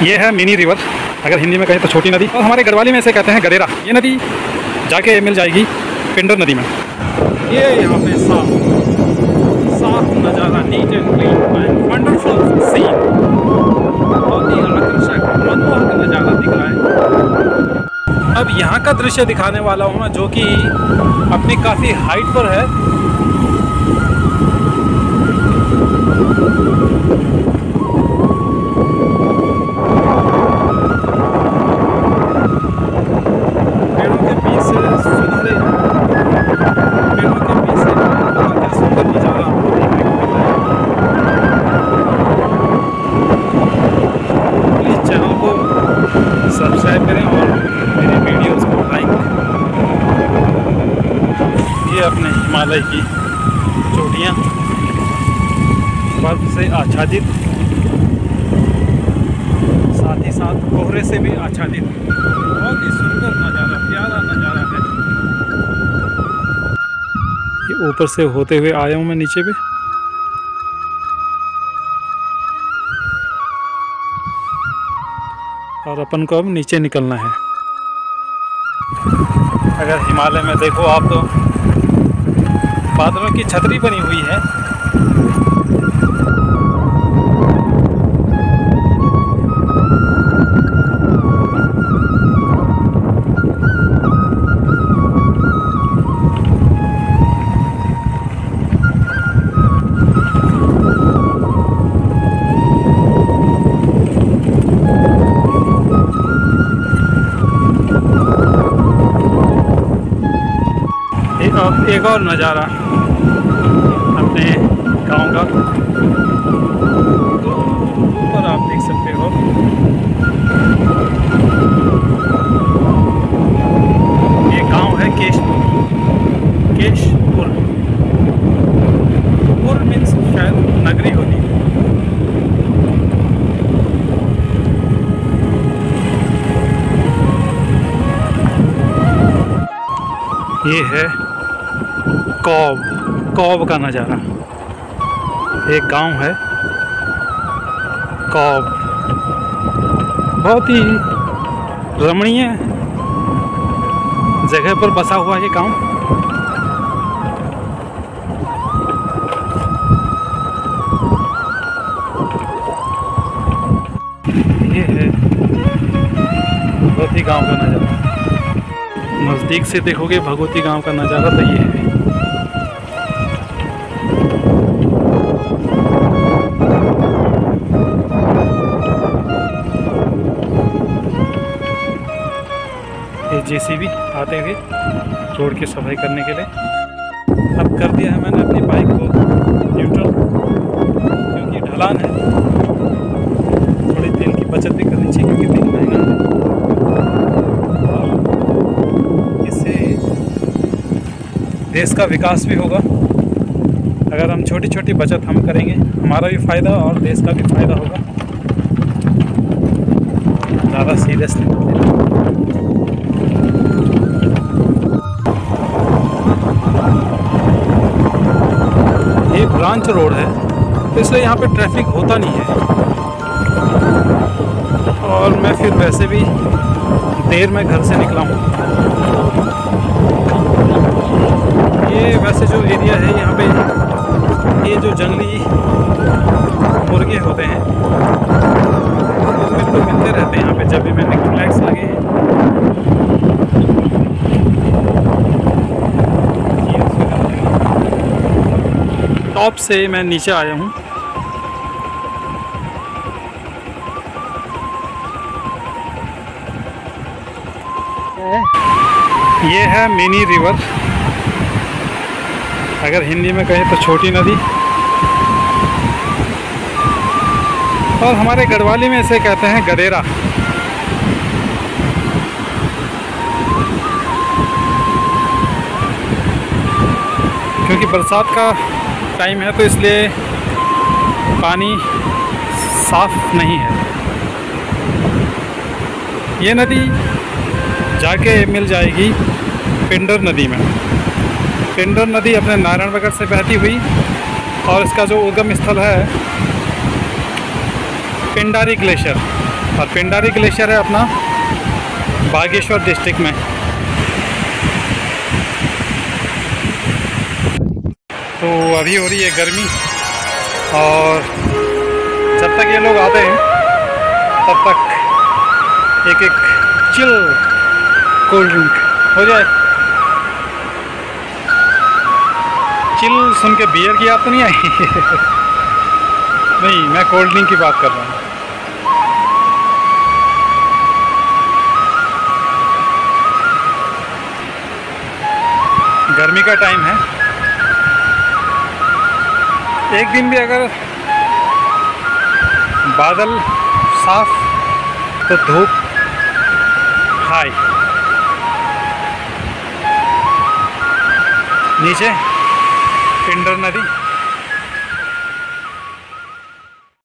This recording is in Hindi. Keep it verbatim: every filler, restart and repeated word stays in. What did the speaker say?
ये है मिनी रिवर, अगर हिंदी में कहें तो छोटी नदी, और हमारे गढ़वाली में इसे कहते हैं गडेरा। ये नदी जाके मिल जाएगी पिंडर नदी में। ये यहाँ पे साफ साफ नज़ारा, neat and clean and wonderful scene, बहुत ही आकर्षक मनमोहक नज़ारा दिख रहा है। अब यहाँ का दृश्य दिखाने वाला हूँ मैं, जो कि अपनी काफ़ी हाइट पर है। सब्सक्राइब करें और मेरे वीडियोस को लाइक। ये अपने हिमालय की चोटियाँ बर्फ से आच्छादित, साथ ही साथ कोहरे से भी आच्छादित, बहुत ही सुंदर नज़ारा, प्यारा नज़ारा है। ये ऊपर से होते हुए आया हूँ मैं नीचे भी। और अपन को अब नीचे निकलना है। अगर हिमालय में देखो आप तो बादलों की छतरी बनी हुई है। अब एक और नज़ारा अपने गांव का, ऊपर आप देख सकते हो। ये गांव है केशपुर। केशपुर पुर मीन्स शायद नगरी होती है। ये है कौब, कौब का नज़ारा। एक गांव है कौब, बहुत ही रमणीय जगह पर बसा हुआ ये गांव। ये है भगवती गांव का नज़ारा। नज़दीक से देखोगे भगवती गांव का नज़ारा तो ये है। ये जेसीबी आते हुए रोड की सफाई करने के लिए। अब कर दिया है मैंने अपनी बाइक को न्यूट्रल, क्योंक't ढलान है। थोड़ी तेल की बचत भी करनी चाहिए क्योंकि तेल महंगा है, और इससे देश का विकास भी होगा। अगर हम छोटी छोटी बचत हम करेंगे, हमारा भी फ़ायदा और देश का भी फ़ायदा होगा। ज़्यादा सीरियसली मत लेना। ये ब्रांच रोड है, तो इसलिए यहाँ पे ट्रैफिक होता नहीं है। और मैं फिर वैसे भी देर में घर से निकला हूँ। ये वैसे जो एरिया है यहाँ पे, ये जो जंगली मुर्गे होते हैं मेरे को मिलते रहते हैं यहाँ पे जब भी मैंने फ्लैग्स लगे हैं। टॉप से मैं नीचे आया हूँ। ये है मिनी रिवर, अगर हिंदी में कहें तो छोटी नदी, और हमारे गढ़वाली में इसे कहते हैं गडेरा। क्योंकि बरसात का टाइम है तो इसलिए पानी साफ नहीं है। ये नदी जाके मिल जाएगी पिंडर नदी में। पिंडर नदी अपने नारायणनगर से बहती हुई, और इसका जो उद्गम स्थल है पिंडारी ग्लेशियर, और पिंडारी ग्लेशियर है अपना बागेश्वर डिस्ट्रिक्ट में। तो अभी हो रही है गर्मी, और जब तक ये लोग आते हैं तब तक एक एक चिल कोल्ड ड्रिंक हो जाए। चिल सुन के बियर की याद तो नहीं आई? नहीं, मैं कोल्ड ड्रिंक की बात कर रहा हूँ। गर्मी का टाइम है, एक दिन भी अगर बादल साफ तो धूप हाई, नीचे पिंडर नदी।